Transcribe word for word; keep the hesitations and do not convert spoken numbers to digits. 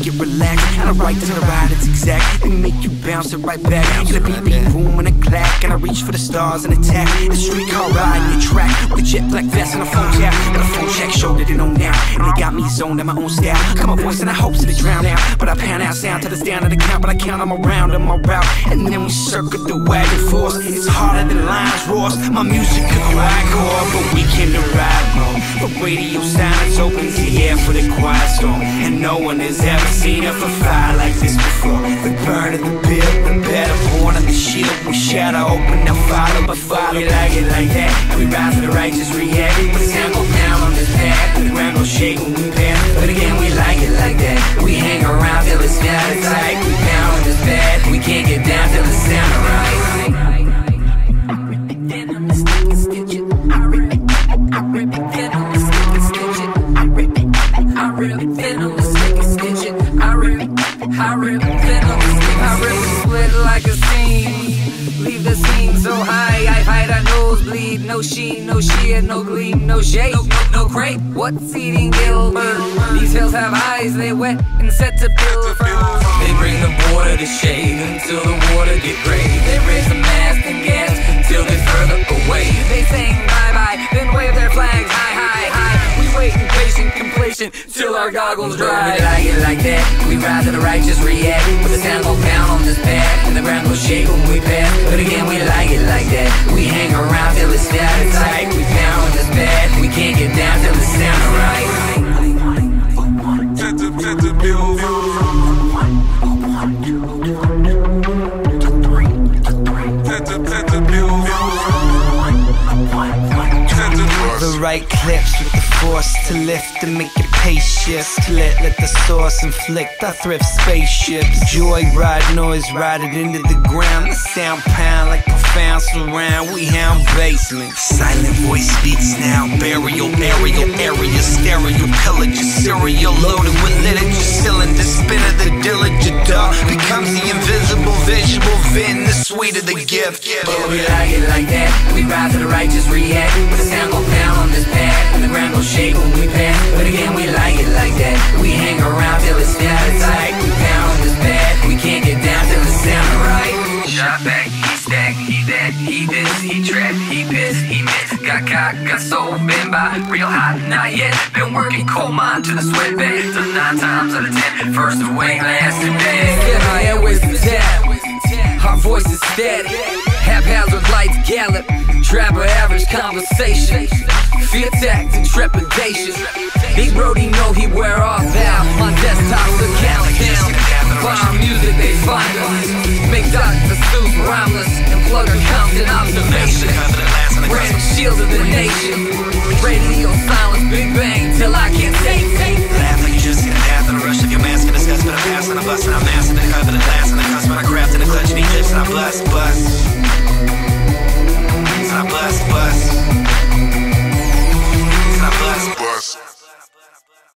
make it relax. And I write to the ride, it's exact. And make you bounce it right back. Get a beat, beat, boom, and a clack. And I reach for the stars and attack. The streetcar ride in your track with a jet black vest and a phone jack. Got a phone check, shoulder to know now. And they got me zoned at my own style. Got my voice in the hopes that it drown out. But I pound out sound till it's down to the count. But I count them around on my route. And then we circle the wagon force. It's harder than Lions Ross. My music could cry core, but we came to ride more. But radio silence opens the air for the quiet storm. And no one has ever seen a fire like this before. The burn of the bill, the better born of the shield. We shatter open, now follow, but follow. We like it like that. We ride for the righteous, react. But the sound go down on this path. The ground go shake when we pass. But again, we like it like that. We hang around till it's static tight. We pound on this pad. We can't get down till it's sound right. I rip venom, I rip split like a seam. Leave the scene so high, I hide a nosebleed. No sheen, no sheer, no gleam, no shade, no, no, no crepe. What's eating Gilbert? These hills have eyes, they wet and set to build. They bring the water to shade until the water get gray. They raise the mast and gas until they're further away. They sing bye-bye, then wave their flags high, high, high. We wait in patient completion till our goggles dry. We like it like that, we ride to the righteous react. With the sound go down on this path, and the ground will shake when we pass. But again, we like it like that. We hang around till it's static tight. We pound on this path, we can't get down till it sound right. Set the, set the bill. Set the, set the bill. The right clips with the force to lift and make it pace shift. Split, let the source inflict. I thrift spaceships. Joyride noise riding into the ground. The sound pound like profound surround. We hound basement. Silent voice speaks now. Burial, aerial, area, stereo, pillage, cereal loaded with literature. Cylinder, spinner, the diligent dog becomes the invisible visual vin. The sweet of the gift. But we like it like that. We ride to the righteous react. With the sound go down on this path, and the ground go shake when we pass. But again, we like it like that. We hang around till it's static tight. We pound on this path, we can't get down till it sound right. Shot back, he stack, he that, he this, he trap, he piss, he miss. Got caught, got sold, been by, real hot, not yet. Been working coal mine to the sweat bag. Done nine times out of ten, first of way, last and dead. Get my airways to tap, our voice is steady. Haphazard lights gallop, trapper average conversation. Fear, tact, and trepidation. Big Brody know he wear off now. My desktop's the countdown. Farm music, they find us. Make Doctor Seuss rhymeless and plug a Compton observation. Brand shield of the nation. Radio silence, big bang till I can't take, take. Laugh like you just hit a path on a rush of your mask and a discuss, but I pass and I bust and I'm mass and I cover the glass and I cuss, but I craft and I clutch and he clips and I bust, bust. And I bust, bust.